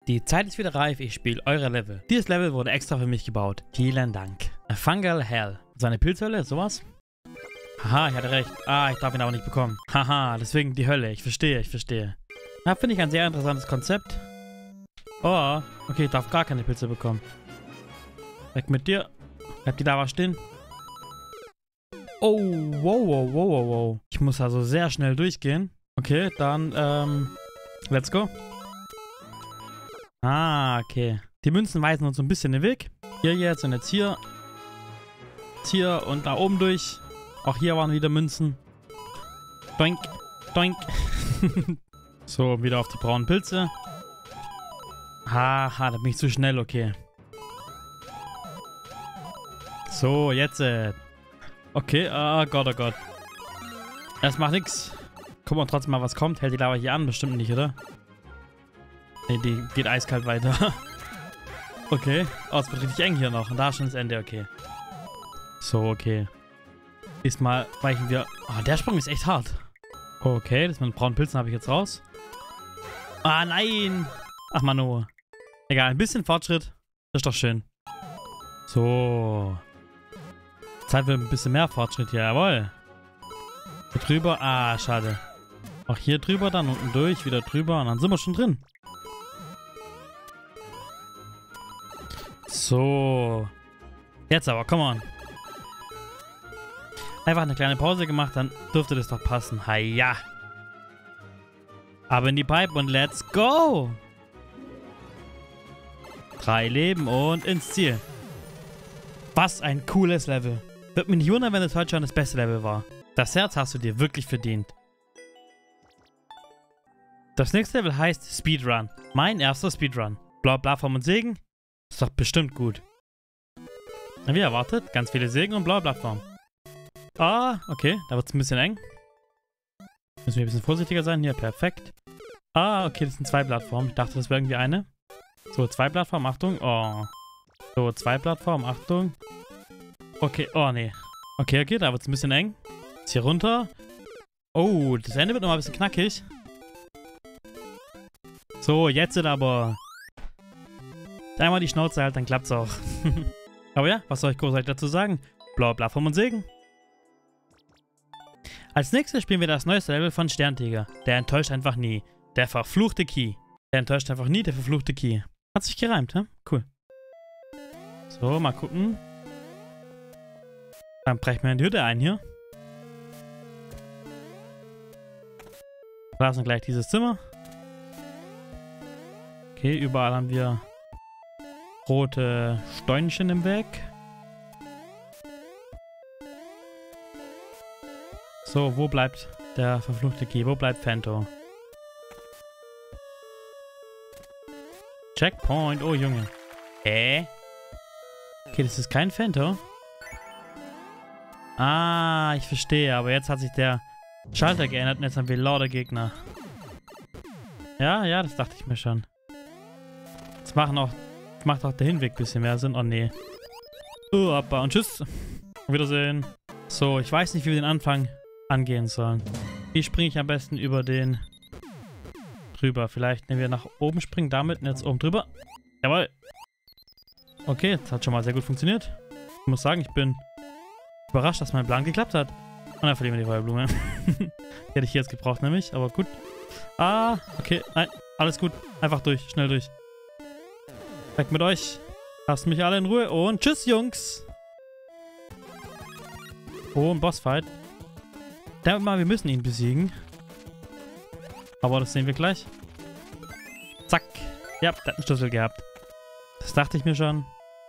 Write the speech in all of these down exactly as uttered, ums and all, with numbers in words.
Die Zeit ist wieder reif, ich spiele eure Level. Dieses Level wurde extra für mich gebaut. Vielen Dank. A Fungal Hell. Seine Pilzhölle, sowas? Haha, ich hatte recht. Ah, ich darf ihn aber nicht bekommen. Haha, deswegen die Hölle. Ich verstehe, ich verstehe. Na, finde ich ein sehr interessantes Konzept. Oh, okay, ich darf gar keine Pilze bekommen. Weg mit dir. Bleibt die Lava stehen. Oh, wow, wow, wow, wow, wow. Ich muss also sehr schnell durchgehen. Okay, dann, ähm, let's go. Ah, okay. Die Münzen weisen uns so ein bisschen den Weg. Hier jetzt und jetzt hier. Jetzt hier und da oben durch. Auch hier waren wieder Münzen. Doink, doink. So, wieder auf die braunen Pilze. Haha, da bin ich zu schnell, okay. So, jetzt. Äh. Okay, oh Gott, oh Gott. Das macht nix. Gucken wir trotzdem mal, was kommt. Hält die Lava hier an? Bestimmt nicht, oder? Ne, die geht eiskalt weiter. Okay. Oh, es wird richtig eng hier noch. Und da ist schon das Ende, okay. So, okay. Diesmal weichen wir... Oh, der Sprung ist echt hart. Okay, das mit den braunen Pilzen habe ich jetzt raus. Ah, nein! Ach, Mano. Egal, ein bisschen Fortschritt. Das ist doch schön. So. Zeit für ein bisschen mehr Fortschritt hier. Jawohl. Hier drüber. Ah, schade. Auch hier drüber, dann unten durch, wieder drüber. Und dann sind wir schon drin. So. Jetzt aber, come on. Einfach eine kleine Pause gemacht, dann dürfte das doch passen. Haja. Aber in die Pipe und let's go. Drei Leben und ins Ziel. Was ein cooles Level. Wird mich nicht wundern, wenn es heute schon das beste Level war. Das Herz hast du dir wirklich verdient. Das nächste Level heißt Speedrun. Mein erster Speedrun. Bla bla vom und Segen. Ist doch bestimmt gut. Wie erwartet, ganz viele Segen und blaue Plattform. Ah, okay, da wird es ein bisschen eng. Müssen wir ein bisschen vorsichtiger sein. Hier, perfekt. Ah, okay, das sind zwei Plattformen. Ich dachte, das wäre irgendwie eine. So, zwei Plattformen, Achtung. Oh. So, zwei Plattformen, Achtung. Okay, oh nee. Okay, okay, da wird es ein bisschen eng. Jetzt hier runter. Oh, das Ende wird nochmal ein bisschen knackig. So, jetzt sind aber... Einmal die Schnauze halt, dann klappt's auch. Aber ja, was soll ich großartig dazu sagen? Blaue Plattform und Segen. Als nächstes spielen wir das neueste Level von Sterntiger. Der enttäuscht einfach nie. Der verfluchte Key. Der enttäuscht einfach nie, der verfluchte Key. Hat sich gereimt, hä? Cool. So, mal gucken. Dann brechen wir in die Hütte ein hier. Verlassen gleich dieses Zimmer. Okay, überall haben wir rote Steunchen im Weg. So, wo bleibt der verfluchte Key? Wo bleibt Fento? Checkpoint. Oh, Junge. Hä? Okay, das ist kein Fento. Ah, ich verstehe. Aber jetzt hat sich der Schalter geändert und jetzt haben wir lauter Gegner. Ja, ja, das dachte ich mir schon. Das machen auch, macht auch der Hinweg ein bisschen mehr Sinn. Oh, nee. Oh, Appa. Und tschüss. Auf Wiedersehen. So, ich weiß nicht, wie wir den Anfang angehen sollen. Wie springe ich am besten über den drüber? Vielleicht, wenn wir nach oben springen, damit und jetzt oben drüber. Jawohl. Okay, das hat schon mal sehr gut funktioniert. Ich muss sagen, ich bin überrascht, dass mein Plan geklappt hat. Und dann verlieren wir die Feuerblume. Die hätte ich hier jetzt gebraucht, nämlich. Aber gut. Ah, okay. Nein, alles gut. Einfach durch. Schnell durch. Weg mit euch. Lasst mich alle in Ruhe. Und tschüss, Jungs. Oh, ein Bossfight. Denkt mal, wir müssen ihn besiegen. Aber das sehen wir gleich. Zack. Ja, der hat einen Schlüssel gehabt. Das dachte ich mir schon.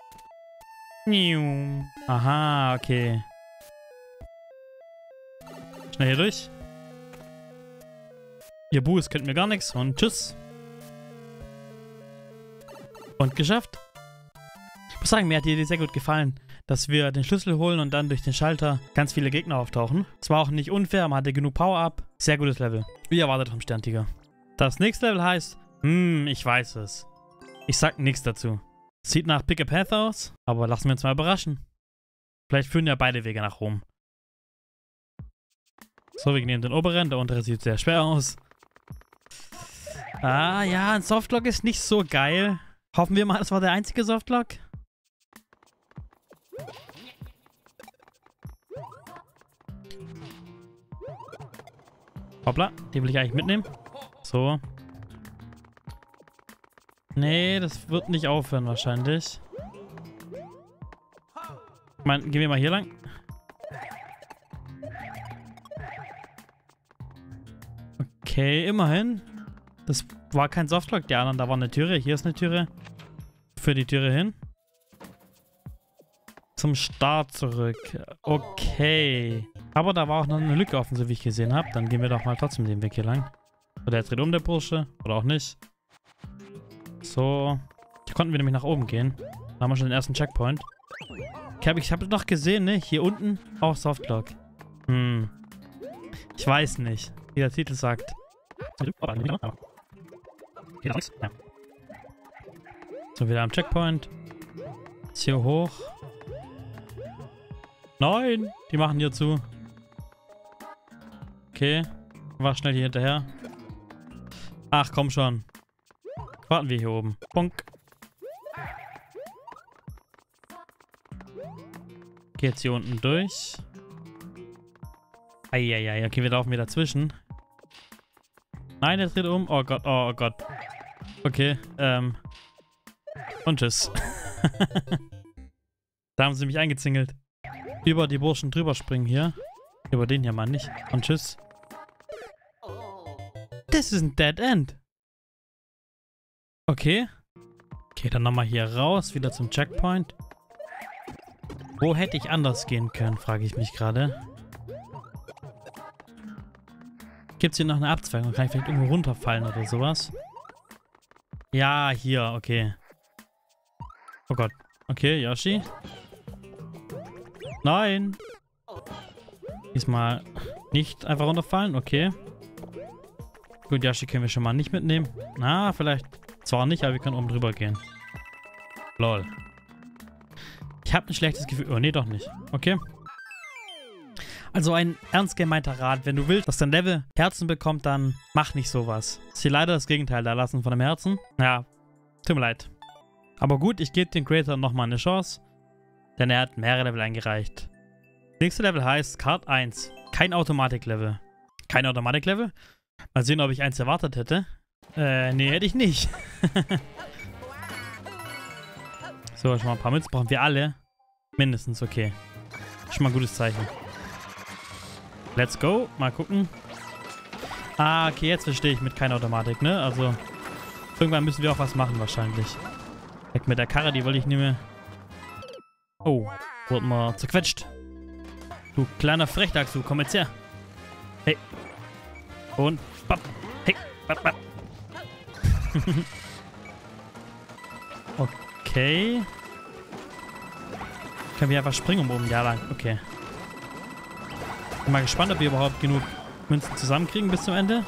Aha, okay. Schnell hier durch. Ihr Buh, es könnt mir gar nichts. Und tschüss. Und geschafft. Ich muss sagen, mir hat die Idee sehr gut gefallen, dass wir den Schlüssel holen und dann durch den Schalter ganz viele Gegner auftauchen. Es war auch nicht unfair, man hatte genug Power-Up. Sehr gutes Level. Wie erwartet vom Sterntiger. Das nächste Level heißt, hm, ich weiß es. Ich sag nichts dazu. Sieht nach Pick a Path aus, aber lassen wir uns mal überraschen. Vielleicht führen ja beide Wege nach Rom. So, wir nehmen den oberen, der untere sieht sehr schwer aus. Ah, ja, ein Softlock ist nicht so geil. Hoffen wir mal, das war der einzige Softlock. Hoppla, den will ich eigentlich mitnehmen. So. Nee, das wird nicht aufhören wahrscheinlich. Ich meine, gehen wir mal hier lang. Okay, immerhin. Das war kein Softlock, die anderen, da war eine Türe. Hier ist eine Türe. Für die Türe hin. Zum Start zurück. Okay. Aber da war auch noch eine Lücke offen, so wie ich gesehen habe. Dann gehen wir doch mal trotzdem den Weg hier lang. Oder er dreht um, der Bursche. Oder auch nicht. So. Hier konnten wir nämlich nach oben gehen. Da haben wir schon den ersten Checkpoint. Okay, ich habe noch gesehen, ne? Hier unten auch Softlock. Hm. Ich weiß nicht, wie der Titel sagt. So, wieder am Checkpoint. Ist hier hoch. Nein! Die machen hier zu. Okay. War schnell hier hinterher. Ach, komm schon. Warten wir hier oben. Bonk. Geht jetzt hier unten durch. Eieiei, okay, wir laufen wieder dazwischen. Nein, der dreht um. Oh Gott, oh, oh Gott. Okay, ähm. Und tschüss. Da haben sie mich eingezingelt. Über die Burschen drüber springen hier. Über den hier mal nicht. Und tschüss. Das ist ein Dead End. Okay. Okay, dann nochmal hier raus. Wieder zum Checkpoint. Wo hätte ich anders gehen können, frage ich mich gerade. Gibt es hier noch eine Abzweigung? Kann ich vielleicht irgendwo runterfallen oder sowas? Ja, hier, okay. Oh Gott. Okay, Yoshi. Nein. Diesmal nicht einfach runterfallen, okay. Gut, Yoshi können wir schon mal nicht mitnehmen. Na, vielleicht zwar nicht, aber wir können oben drüber gehen. Lol. Ich habe ein schlechtes Gefühl. Oh, nee, doch nicht. Okay. Also ein ernst gemeinter Rat. Wenn du willst, dass dein Level Herzen bekommt, dann mach nicht sowas. Ist hier leider das Gegenteil da lassen von dem Herzen. Ja, tut mir leid. Aber gut, ich gebe dem Creator nochmal eine Chance. Denn er hat mehrere Level eingereicht. Nächste Level heißt Kart eins. Kein Automatik-Level. Kein Automatik-Level? Mal sehen, ob ich eins erwartet hätte. Äh, nee, hätte ich nicht. So, schon mal ein paar Münzen brauchen wir alle. Mindestens, okay. Schon mal ein gutes Zeichen. Let's go. Mal gucken. Ah, okay, jetzt verstehe ich mit keiner Automatik, ne? Also, irgendwann müssen wir auch was machen wahrscheinlich. Weg mit der Karre, die wollte ich nicht mehr. Oh, wurden wir zerquetscht. Du kleiner Frechdachs, du, komm jetzt her. Hey. Und, bap. Hey, bap, bap. Okay. Können wir einfach springen um oben? Ja, lang. Okay. Bin mal gespannt, ob wir überhaupt genug Münzen zusammenkriegen bis zum Ende.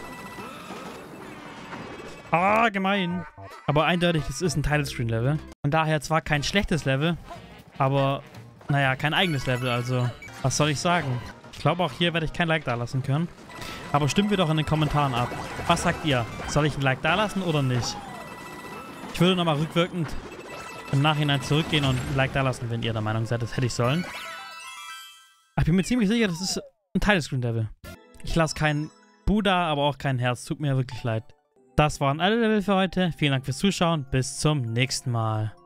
Ah, gemein. Aber eindeutig, das ist ein Title-Screen-Level. Von daher zwar kein schlechtes Level, aber, naja, kein eigenes Level. Also, was soll ich sagen? Ich glaube, auch hier werde ich kein Like da lassen können. Aber stimmt mir doch in den Kommentaren ab. Was sagt ihr? Soll ich ein Like da lassen oder nicht? Ich würde nochmal rückwirkend im Nachhinein zurückgehen und ein Like da lassen, wenn ihr der Meinung seid, das hätte ich sollen. Ich bin mir ziemlich sicher, das ist ein Title-Screen-Level. Ich lasse kein Buddha, aber auch kein Herz. Tut mir wirklich leid. Das waren alle Level für heute. Vielen Dank fürs Zuschauen. Bis zum nächsten Mal.